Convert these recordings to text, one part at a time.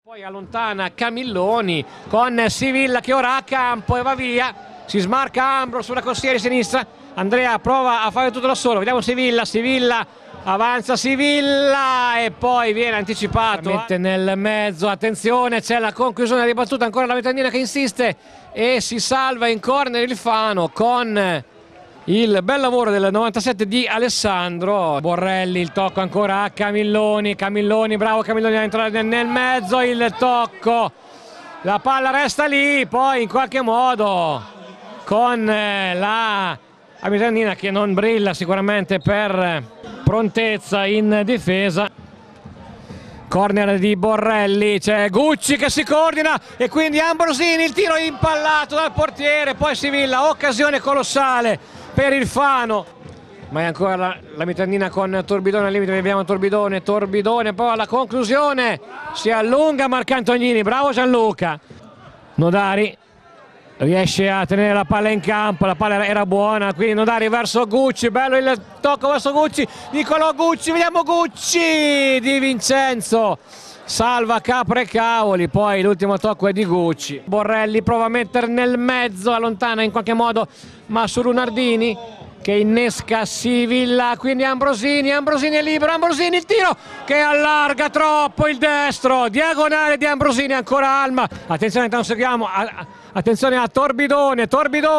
Poi allontana Camilloni con Sivilla che ora ha campo e va via, si smarca Ambro sulla corsia di sinistra, Andrea prova a fare tutto da solo, vediamo Sivilla, avanza Sivilla e poi viene anticipato. Mette nel mezzo, attenzione, c'è la conclusione della ribattuta, ancora la Metanina che insiste e si salva in corner il Fano con il bel lavoro del 97 di Alessandro. Borrelli, il tocco ancora a Camilloni, bravo Camilloni a entrare nel mezzo, il tocco, la palla resta lì, poi in qualche modo con la Metanina che non brilla sicuramente per prontezza in difesa. Corner di Borrelli, c'è Gucci che si coordina e quindi Ambrosini, il tiro impallato dal portiere, poi Sivilla, occasione colossale per il Fano, ma è ancora la Metanina con Torbidone al limite, abbiamo Torbidone, poi alla conclusione si allunga Marcantonini, bravo Gianluca. Nodari riesce a tenere la palla in campo, la palla era buona, quindi Nodari verso Gucci, bello il tocco verso Gucci, Nicolò Gucci, vediamo Gucci di Vincenzo, salva capre e cavoli, poi l'ultimo tocco è di Gucci. Borrelli prova a mettere nel mezzo, allontana in qualche modo, ma su Lunardini che innesca Sivilla, quindi Ambrosini è libero, Ambrosini il tiro che allarga troppo il destro, diagonale di Ambrosini, ancora Alma, attenzione intanto seguiamo, attenzione a Torbidone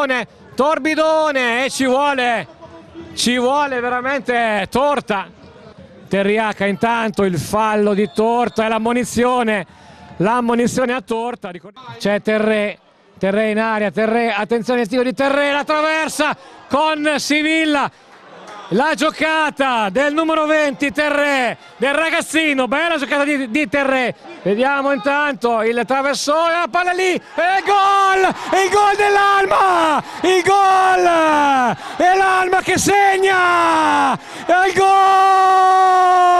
e ci vuole veramente Torta. Terriaca intanto, il fallo di Torta e l'ammonizione a Torta. C'è Terré in aria, attenzione al tiro di Terré, la traversa con Sivilla, la giocata del numero 20 Terré, del ragazzino, bella giocata di Terré, vediamo intanto il traversone, la palla lì e il gol dell'Alma, e l'Alma che segna, il gol